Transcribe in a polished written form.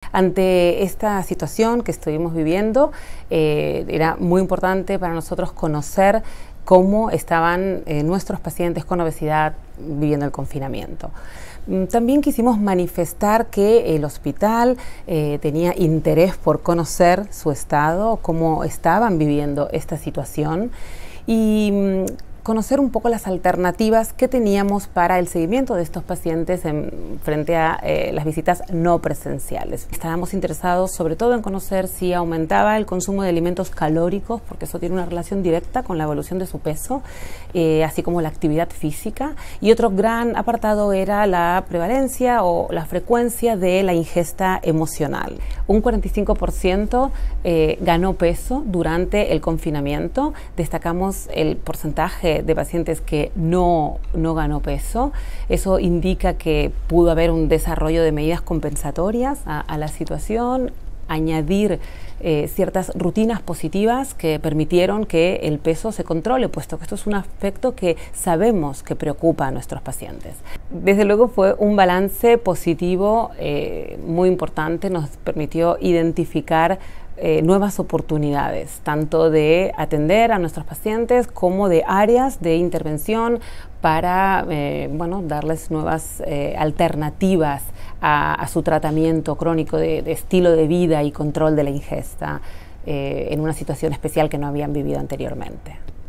Ante esta situación que estuvimos viviendo, era muy importante para nosotros conocer cómo estaban nuestros pacientes con obesidad viviendo el confinamiento. También quisimos manifestar que el hospital tenía interés por conocer su estado, cómo estaban viviendo esta situación y conocer un poco las alternativas que teníamos para el seguimiento de estos pacientes frente a las visitas no presenciales. Estábamos interesados sobre todo en conocer si aumentaba el consumo de alimentos calóricos, porque eso tiene una relación directa con la evolución de su peso, así como la actividad física. Y otro gran apartado era la prevalencia o la frecuencia de la ingesta emocional. Un 45% ganó peso durante el confinamiento. Destacamos el porcentaje de pacientes que no ganó peso. Eso indica que pudo haber un desarrollo de medidas compensatorias a la situación, añadir ciertas rutinas positivas que permitieron que el peso se controle, puesto que esto es un aspecto que sabemos que preocupa a nuestros pacientes. Desde luego fue un balance positivo muy importante, nos permitió identificar nuevas oportunidades, tanto de atender a nuestros pacientes como de áreas de intervención para darles nuevas alternativas a su tratamiento crónico de estilo de vida y control de la ingesta en una situación especial que no habían vivido anteriormente.